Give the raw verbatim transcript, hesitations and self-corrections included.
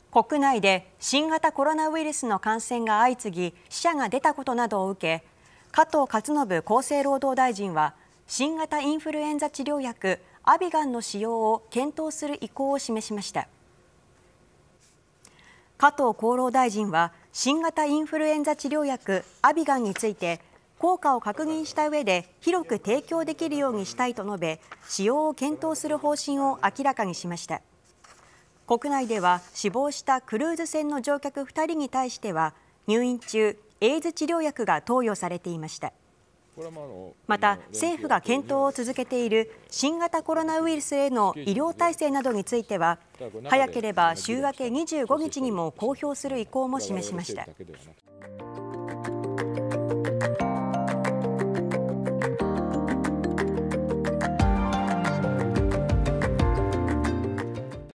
国内で新型コロナウイルスの感染が相次ぎ死者が出たことなどを受け、加藤勝信厚生労働大臣は新型インフルエンザ治療薬アビガンの使用を検討する意向を示しました。加藤厚労大臣は新型インフルエンザ治療薬アビガンについて効果を確認した上で広く提供できるようにしたいと述べ、使用を検討する方針を明らかにしました。国内では死亡したクルーズ船の乗客ふたりに対しては入院中エイズ治療薬が投与されていました。また政府が検討を続けている新型コロナウイルスへの医療体制などについては早ければ週明けにじゅうごにちにも公表する意向も示しました。